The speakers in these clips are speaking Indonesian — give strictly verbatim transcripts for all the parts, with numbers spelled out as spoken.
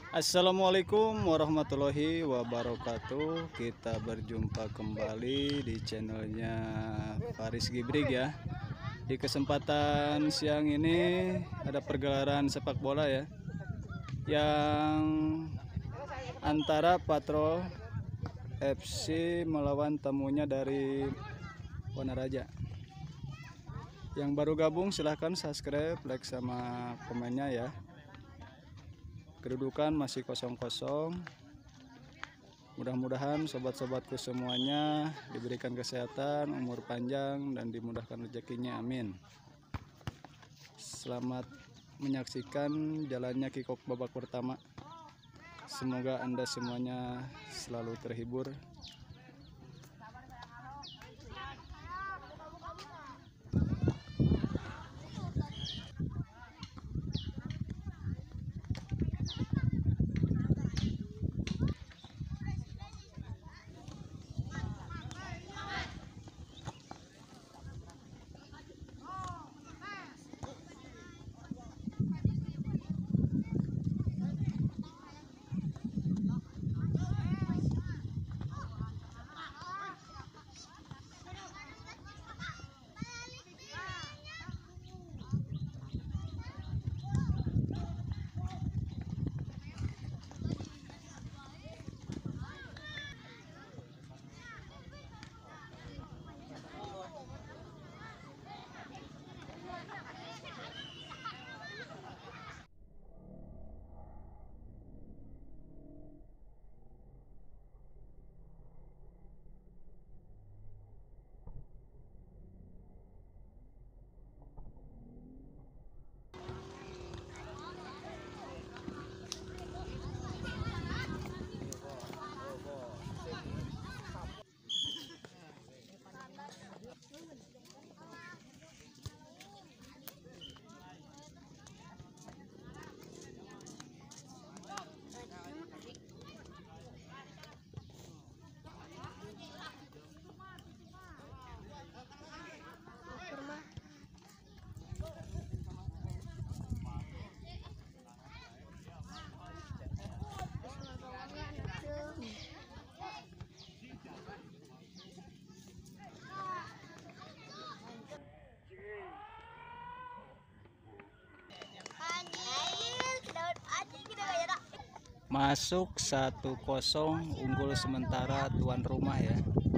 Assalamualaikum warahmatullahi wabarakatuh. Kita berjumpa kembali di channelnya Faris Gibrig ya. Di kesempatan siang ini ada pergelaran sepak bola ya, yang antara Patrol F C melawan tamunya dari Wanaraja. Yang baru gabung silahkan subscribe, like sama komennya ya. Kedudukan masih kosong-kosong. Mudah-mudahan sobat-sobatku semuanya diberikan kesehatan, umur panjang, dan dimudahkan rezekinya, amin. Selamat menyaksikan jalannya kick-off babak pertama. Semoga Anda semuanya selalu terhibur. Masuk satu kosong, unggul sementara tuan rumah ya.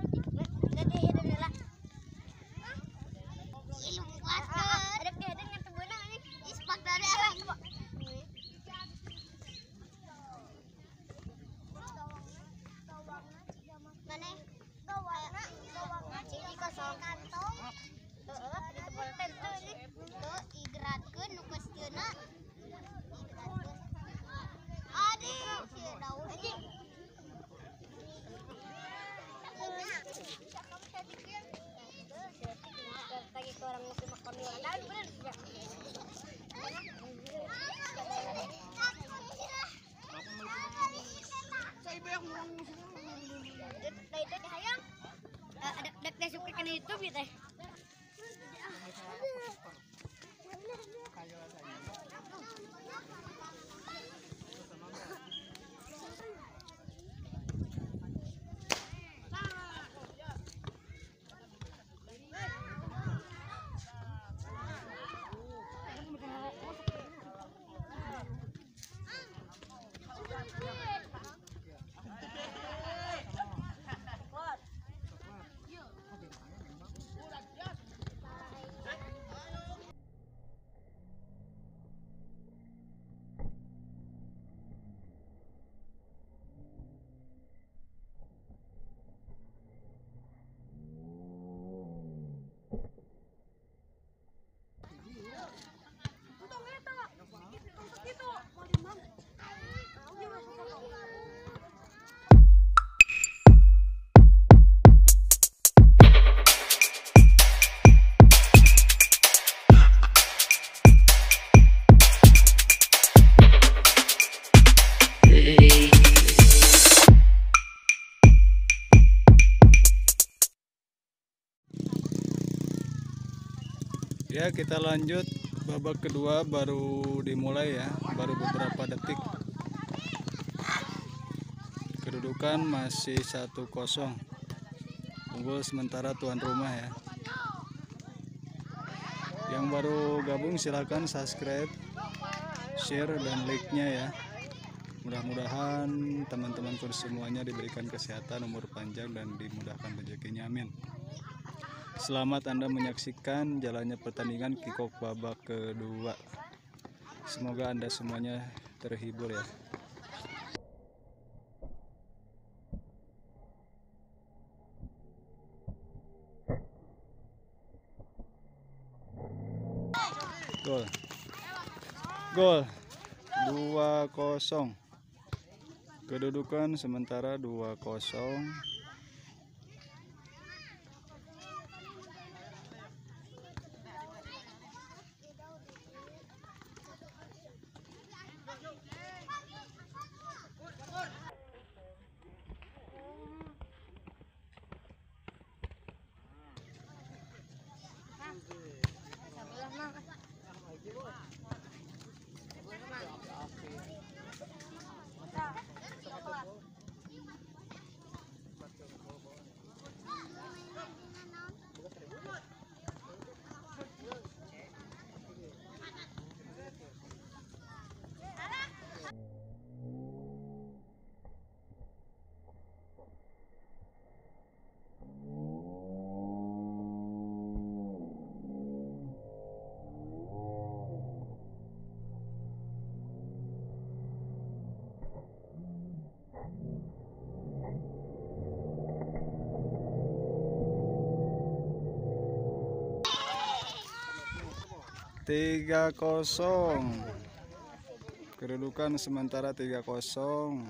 Ya, kita lanjut babak kedua, baru dimulai ya, baru beberapa detik. Kedudukan masih satu kosong. Unggul sementara tuan rumah ya. Yang baru gabung silahkan subscribe, share dan like-nya ya. Mudah-mudahan teman-temanku semuanya diberikan kesehatan, umur panjang, dan dimudahkan rezekinya, amin. Selamat Anda menyaksikan jalannya pertandingan kick-off babak kedua. Semoga Anda semuanya terhibur ya. Gol. Gol. dua kosong. Kedudukan sementara dua kosong. Tiga kosong. Kedudukan sementara tiga kosong.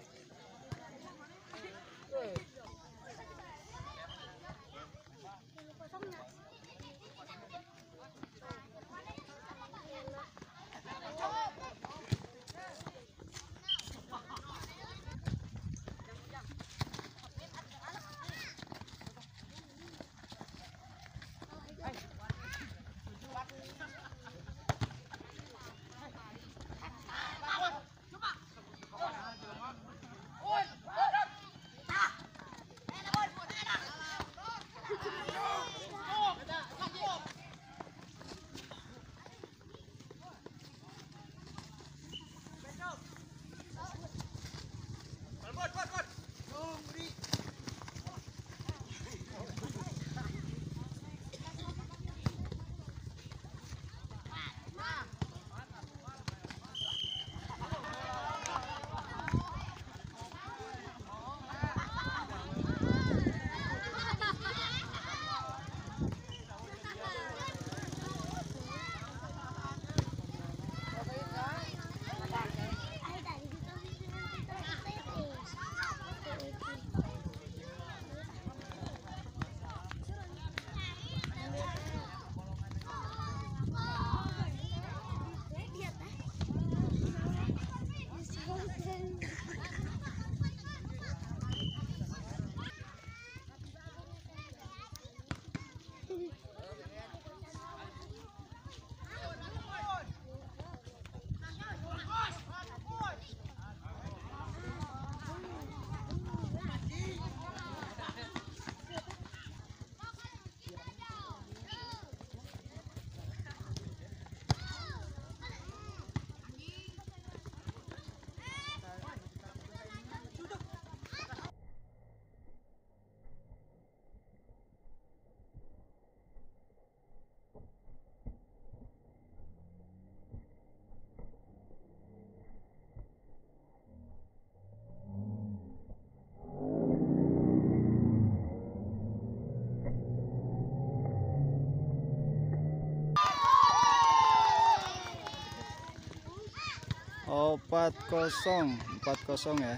Empat kosong, empat kosong ya.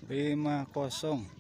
lima kosong.